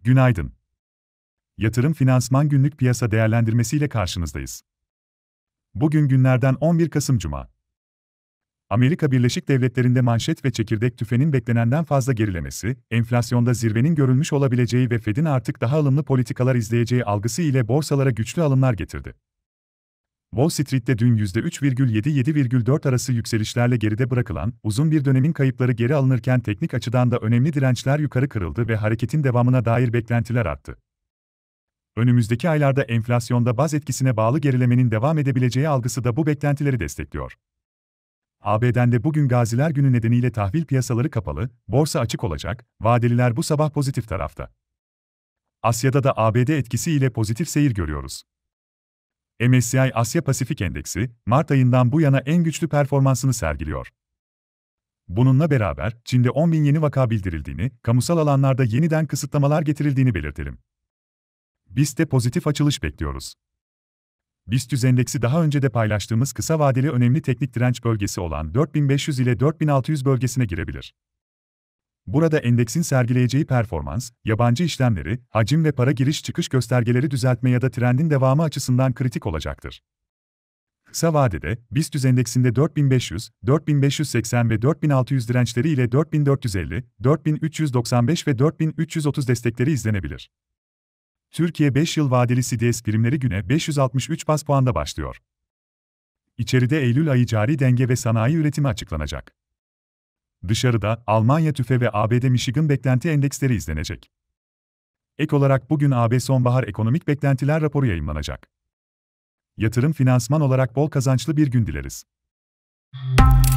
Günaydın. Yatırım Finansman Günlük Piyasa Değerlendirmesi ile karşınızdayız. Bugün günlerden 11 Kasım Cuma. Amerika Birleşik Devletleri'nde manşet ve çekirdek tüfenin beklenenden fazla gerilemesi, enflasyonda zirvenin görülmüş olabileceği ve Fed'in artık daha ılımlı politikalar izleyeceği algısı ile borsalara güçlü alımlar getirdi. Wall Street'te dün %3,7-7,4 arası yükselişlerle geride bırakılan, uzun bir dönemin kayıpları geri alınırken teknik açıdan da önemli dirençler yukarı kırıldı ve hareketin devamına dair beklentiler arttı. Önümüzdeki aylarda enflasyonda baz etkisine bağlı gerilemenin devam edebileceği algısı da bu beklentileri destekliyor. ABD'de bugün Gaziler Günü nedeniyle tahvil piyasaları kapalı, borsa açık olacak, vadeliler bu sabah pozitif tarafta. Asya'da da ABD etkisiyle pozitif seyir görüyoruz. MSCI Asya Pasifik Endeksi, Mart ayından bu yana en güçlü performansını sergiliyor. Bununla beraber, Çin'de 10.000 yeni vaka bildirildiğini, kamusal alanlarda yeniden kısıtlamalar getirildiğini belirtelim. BIST'te pozitif açılış bekliyoruz. BIST endeksi daha önce de paylaştığımız kısa vadeli önemli teknik direnç bölgesi olan 4500 ile 4600 bölgesine girebilir. Burada endeksin sergileyeceği performans, yabancı işlemleri, hacim ve para giriş çıkış göstergeleri düzeltme ya da trendin devamı açısından kritik olacaktır. Kısa vadede, BIST endeksinde 4500, 4580 ve 4600 dirençleri ile 4450, 4395 ve 4330 destekleri izlenebilir. Türkiye 5 yıl vadeli CDS primleri güne 563 baz puanda başlıyor. İçeride Eylül ayı cari denge ve sanayi üretimi açıklanacak. Dışarıda Almanya TÜFE ve ABD Michigan beklenti endeksleri izlenecek. Ek olarak bugün AB sonbahar ekonomik beklentiler raporu yayımlanacak. Yatırım finansman olarak bol kazançlı bir gün dileriz.